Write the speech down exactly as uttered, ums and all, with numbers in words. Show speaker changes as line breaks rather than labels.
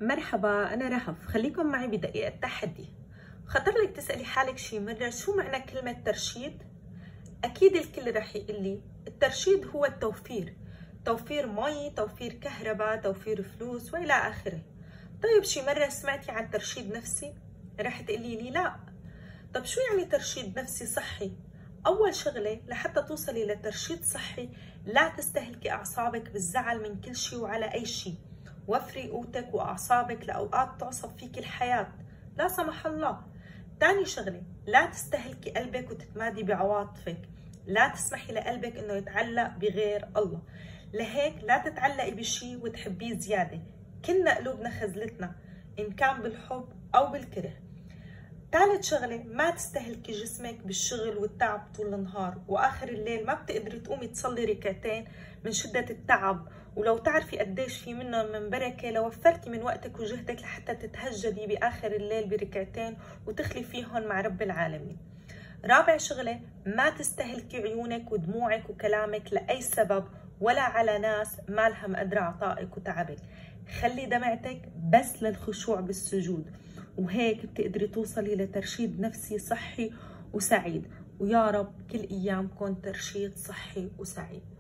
مرحبا، أنا رهف. خليكم معي بدقيقة تحدي. خطر لك تسألي حالك شي مرة شو معنى كلمة ترشيد؟ أكيد الكل رح يقول لي الترشيد هو التوفير، توفير مي، توفير كهرباء، توفير فلوس وإلى آخره. طيب شي مرة سمعتي عن ترشيد نفسي؟ رح تقولي لي لا. طب شو يعني ترشيد نفسي صحي؟ أول شغلة لحتى توصلي لترشيد صحي لا تستهلكي أعصابك بالزعل من كل شي وعلى أي شي. وفري قوتك وأعصابك لأوقات تعصب فيك الحياة لا سمح الله. تاني شغلة لا تستهلكي قلبك وتتمادي بعواطفك، لا تسمحي لقلبك إنه يتعلق بغير الله. لهيك لا تتعلقي بشي وتحبيه زيادة. كلنا قلوبنا خزلتنا إن كان بالحب أو بالكره. ثالث شغلة ما تستهلكي جسمك بالشغل والتعب طول النهار، وآخر الليل ما بتقدري تقومي تصلي ركعتين من شدة التعب، ولو تعرفي قديش في منهم من بركة لوفرتي من وقتك وجهدك لحتى تتهجدي بآخر الليل بركعتين وتخلي فيهم مع رب العالمين. رابع شغلة ما تستهلكي عيونك ودموعك وكلامك لأي سبب ولا على ناس ما لها مقدرة عطائك وتعبك. خلي دمعتك بس للخشوع بالسجود، وهيك بتقدري توصلي لترشيد نفسي صحي وسعيد. ويا رب كل أيامكم ترشيد صحي وسعيد.